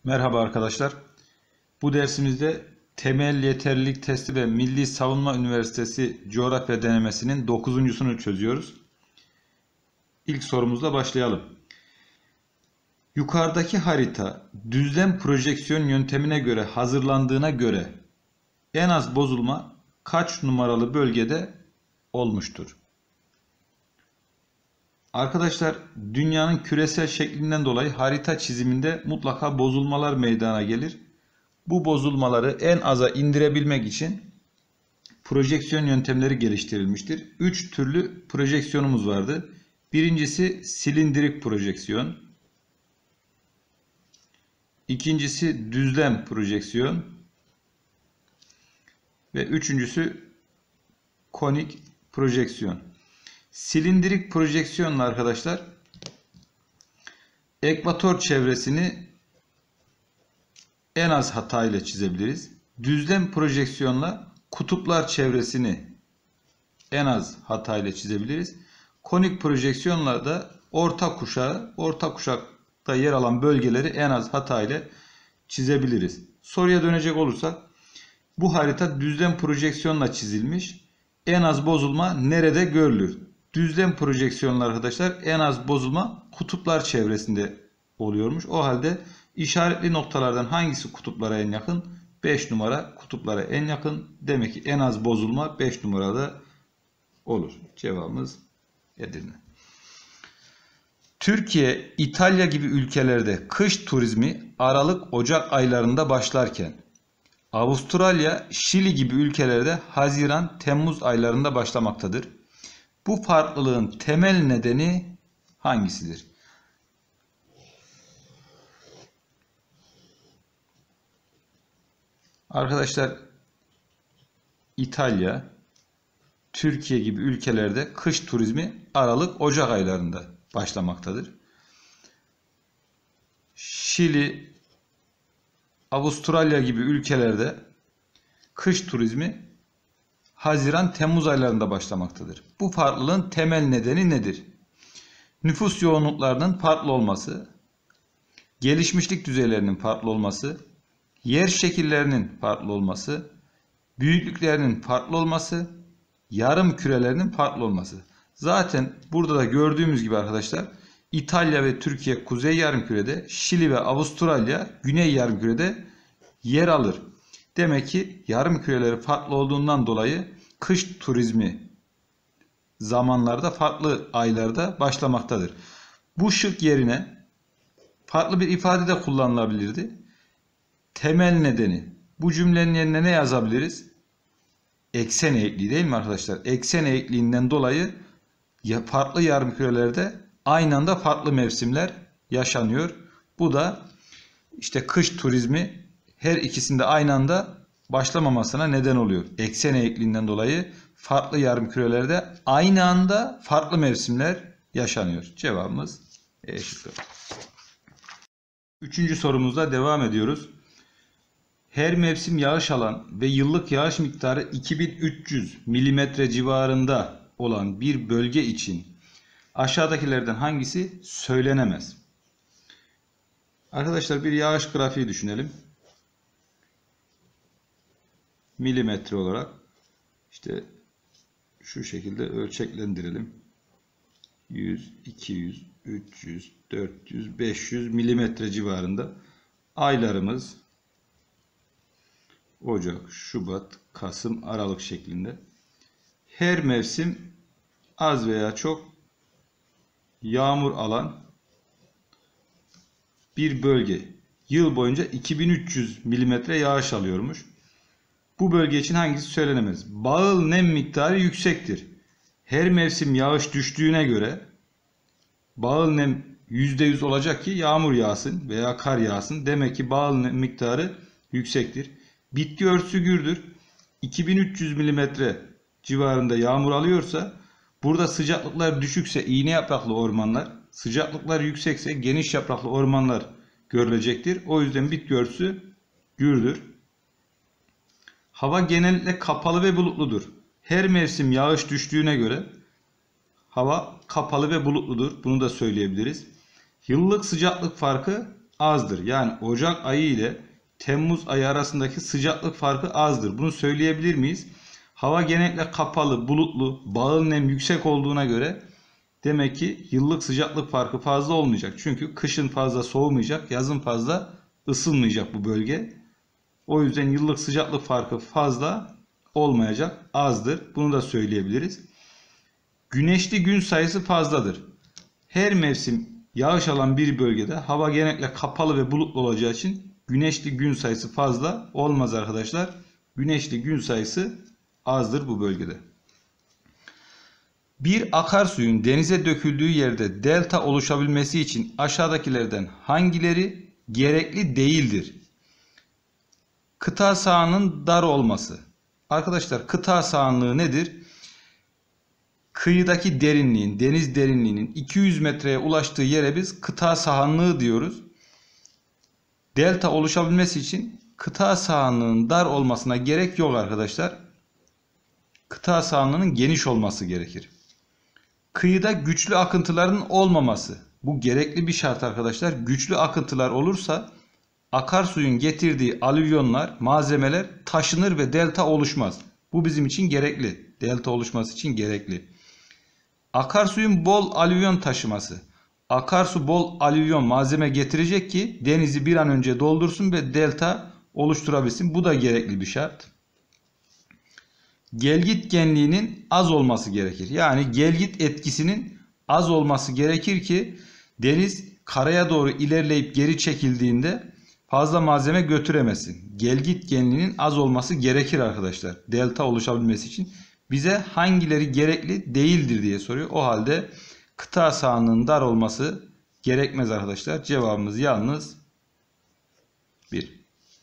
Merhaba arkadaşlar. Bu dersimizde temel yeterlilik testi ve Milli Savunma Üniversitesi coğrafya denemesinin 9.'sunu çözüyoruz. İlk sorumuzla başlayalım. Yukarıdaki harita düzlem projeksiyon yöntemine göre hazırlandığına göre en az bozulma kaç numaralı bölgede olmuştur? Arkadaşlar, dünyanın küresel şeklinden dolayı harita çiziminde mutlaka bozulmalar meydana gelir. Bu bozulmaları en aza indirebilmek için projeksiyon yöntemleri geliştirilmiştir. 3 türlü projeksiyonumuz vardı. Birincisi silindirik projeksiyon. İkincisi düzlem projeksiyon. Ve üçüncüsü konik projeksiyon. Silindirik projeksiyonla arkadaşlar ekvator çevresini en az hata ile çizebiliriz. Düzlem projeksiyonla kutuplar çevresini en az hata ile çizebiliriz. Konik projeksiyonla da orta kuşakta yer alan bölgeleri en az hata ile çizebiliriz. Soruya dönecek olursak, bu harita düzlem projeksiyonla çizilmiş. En az bozulma nerede görülür? Düzlem projeksiyonla arkadaşlar en az bozulma kutuplar çevresinde oluyormuş. O halde işaretli noktalardan hangisi kutuplara en yakın? 5 numara kutuplara en yakın. Demek ki en az bozulma 5 numarada olur. Cevabımız Edirne. Türkiye, İtalya gibi ülkelerde kış turizmi Aralık-Ocak aylarında başlarken Avustralya, Şili gibi ülkelerde Haziran-Temmuz aylarında başlamaktadır. Bu farklılığın temel nedeni hangisidir? Arkadaşlar, İtalya, Türkiye gibi ülkelerde kış turizmi Aralık-Ocak aylarında başlamaktadır. Şili, Avustralya gibi ülkelerde kış turizmi Haziran-Temmuz aylarında başlamaktadır. Bu farklılığın temel nedeni nedir? Nüfus yoğunluklarının farklı olması, gelişmişlik düzeylerinin farklı olması, yer şekillerinin farklı olması, büyüklüklerinin farklı olması, yarım kürelerinin farklı olması. Zaten burada da gördüğümüz gibi arkadaşlar, İtalya ve Türkiye kuzey yarımkürede, Şili ve Avustralya güney yarımkürede yer alır. Demek ki yarım küreleri farklı olduğundan dolayı kış turizmi zamanlarda farklı aylarda başlamaktadır. Bu şık yerine farklı bir ifade de kullanılabilirdi. Temel nedeni. Bu cümlenin yerine ne yazabiliriz? Eksen eğikliği değil mi arkadaşlar? Eksen eğikliğinden dolayı farklı yarım kürelerde aynı anda farklı mevsimler yaşanıyor. Bu da işte kış turizmi her ikisinde aynı anda başlamamasına neden oluyor. Eksen eğikliğinden dolayı farklı yarımkürelerde aynı anda farklı mevsimler yaşanıyor. Cevabımız E şıkkı. Üçüncü sorumuzla devam ediyoruz. Her mevsim yağış alan ve yıllık yağış miktarı 2300 mm civarında olan bir bölge için aşağıdakilerden hangisi söylenemez? Arkadaşlar, bir yağış grafiği düşünelim. Milimetre olarak işte şu şekilde ölçeklendirelim. 100, 200, 300, 400, 500 milimetre civarında. Aylarımız Ocak, Şubat, Kasım, Aralık şeklinde. Her mevsim az veya çok yağmur alan bir bölge yıl boyunca 2300 milimetre yağış alıyormuş. Bu bölge için hangisi söylenemez? Bağıl nem miktarı yüksektir. Her mevsim yağış düştüğüne göre bağıl nem %100 olacak ki yağmur yağsın veya kar yağsın. Demek ki bağıl nem miktarı yüksektir. Bitki örtüsü gürdür. 2300 milimetre civarında yağmur alıyorsa, burada sıcaklıklar düşükse iğne yapraklı ormanlar, sıcaklıklar yüksekse geniş yapraklı ormanlar görülecektir. O yüzden bitki örtüsü gürdür. Hava genellikle kapalı ve bulutludur. Her mevsim yağış düştüğüne göre hava kapalı ve bulutludur. Bunu da söyleyebiliriz. Yıllık sıcaklık farkı azdır. Yani Ocak ayı ile Temmuz ayı arasındaki sıcaklık farkı azdır. Bunu söyleyebilir miyiz? Hava genellikle kapalı, bulutlu, bağıl nem yüksek olduğuna göre demek ki yıllık sıcaklık farkı fazla olmayacak. Çünkü kışın fazla soğumayacak, yazın fazla ısınmayacak bu bölge. O yüzden yıllık sıcaklık farkı fazla olmayacak, azdır. Bunu da söyleyebiliriz. Güneşli gün sayısı fazladır. Her mevsim yağış alan bir bölgede hava genellikle kapalı ve bulutlu olacağı için güneşli gün sayısı fazla olmaz arkadaşlar. Güneşli gün sayısı azdır bu bölgede. Bir akarsuyun denize döküldüğü yerde delta oluşabilmesi için aşağıdakilerden hangileri gerekli değildir? Kıta sahanının dar olması. Arkadaşlar kıta sahanlığı nedir? Kıyıdaki derinliğin, deniz derinliğinin 200 metreye ulaştığı yere biz kıta sahanlığı diyoruz. Delta oluşabilmesi için kıta sahanlığının dar olmasına gerek yok arkadaşlar. Kıta sahanlığının geniş olması gerekir. Kıyıda güçlü akıntıların olmaması. Bu gerekli bir şart arkadaşlar. Güçlü akıntılar olursa akarsuyun getirdiği alüvyonlar, malzemeler taşınır ve delta oluşmaz. Bu bizim için gerekli. Delta oluşması için gerekli. Akarsuyun bol alüvyon taşıması. Akarsu bol alüvyon malzeme getirecek ki denizi bir an önce doldursun ve delta oluşturabilsin. Bu da gerekli bir şart. Gelgit genliğinin az olması gerekir. Yani gelgit etkisinin az olması gerekir ki deniz karaya doğru ilerleyip geri çekildiğinde fazla malzeme götüremesin. Gelgit genliğinin az olması gerekir arkadaşlar. Delta oluşabilmesi için. Bize hangileri gerekli değildir diye soruyor. O halde kıta sahanlığının dar olması gerekmez arkadaşlar. Cevabımız yalnız 1.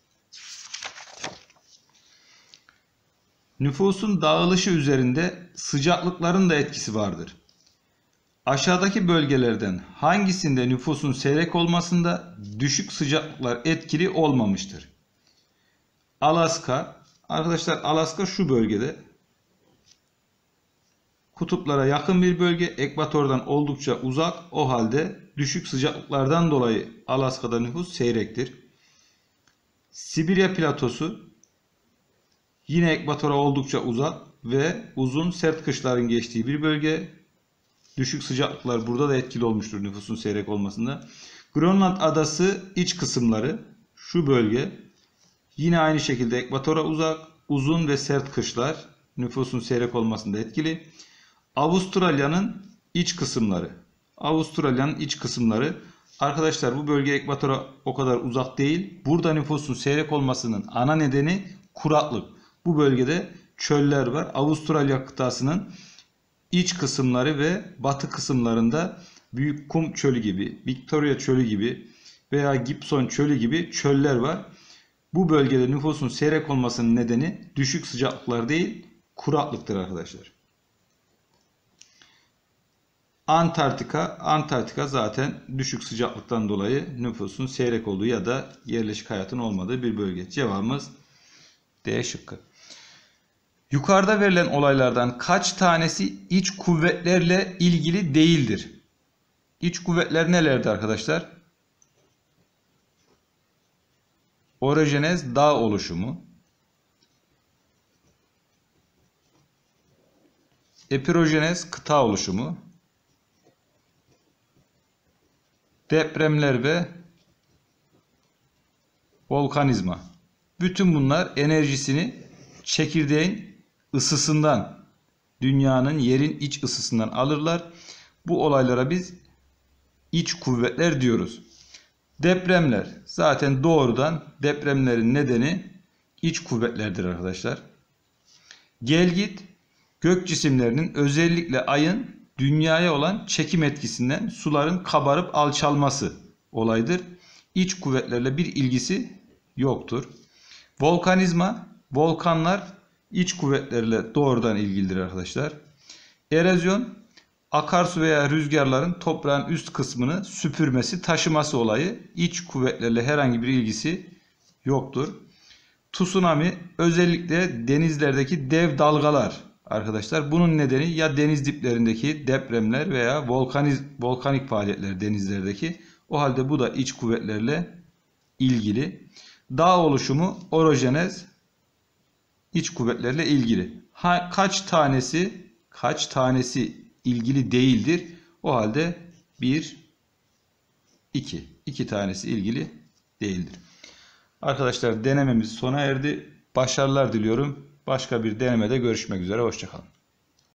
Nüfusun dağılışı üzerinde sıcaklıkların da etkisi vardır. Aşağıdaki bölgelerden hangisinde nüfusun seyrek olmasında düşük sıcaklıklar etkili olmamıştır? Alaska. Arkadaşlar Alaska şu bölgede. Kutuplara yakın bir bölge, ekvatordan oldukça uzak. O halde düşük sıcaklıklardan dolayı Alaska'da nüfus seyrektir. Sibirya platosu yine ekvatora oldukça uzak ve uzun sert kışların geçtiği bir bölge. Düşük sıcaklıklar burada da etkili olmuştur nüfusun seyrek olmasında. Grönland adası iç kısımları şu bölge. Yine aynı şekilde ekvatora uzak, uzun ve sert kışlar nüfusun seyrek olmasında etkili. Avustralya'nın iç kısımları. Avustralya'nın iç kısımları. Arkadaşlar bu bölge ekvatora o kadar uzak değil. Burada nüfusun seyrek olmasının ana nedeni kuraklık. Bu bölgede çöller var. Avustralya kıtasının iç kısımları ve batı kısımlarında Büyük Kum Çölü gibi, Victoria Çölü gibi veya Gibson Çölü gibi çöller var. Bu bölgede nüfusun seyrek olmasının nedeni düşük sıcaklıklar değil, kuraklıktır arkadaşlar. Antarktika zaten düşük sıcaklıktan dolayı nüfusun seyrek olduğu ya da yerleşik hayatın olmadığı bir bölge. Cevabımız D şıkkı. Yukarıda verilen olaylardan kaç tanesi iç kuvvetlerle ilgili değildir? İç kuvvetler nelerdi arkadaşlar? Orojenez dağ oluşumu, epirojenez kıta oluşumu, depremler ve volkanizma. Bütün bunlar enerjisini çekirdeğin ısısından, dünyanın, yerin iç ısısından alırlar. Bu olaylara biz iç kuvvetler diyoruz. Depremler zaten doğrudan depremlerin nedeni iç kuvvetlerdir arkadaşlar. Gelgit gök cisimlerinin özellikle ayın dünyaya olan çekim etkisinden suların kabarıp alçalması olaydır. İç kuvvetlerle bir ilgisi yoktur. Volkanizma, volkanlar iç kuvvetlerle doğrudan ilgilidir arkadaşlar. Erozyon, akarsu veya rüzgarların toprağın üst kısmını süpürmesi, taşıması olayı, iç kuvvetlerle herhangi bir ilgisi yoktur. Tsunami özellikle denizlerdeki dev dalgalar arkadaşlar. Bunun nedeni ya deniz diplerindeki depremler veya volkanik faaliyetler denizlerdeki. O halde bu da iç kuvvetlerle ilgili. Dağ oluşumu orojenez iç kuvvetlerle ilgili. Kaç tanesi ilgili değildir? O halde 1, 2. 2 tanesi ilgili değildir. Arkadaşlar denememiz sona erdi. Başarılar diliyorum. Başka bir denemede görüşmek üzere. Hoşça kalın.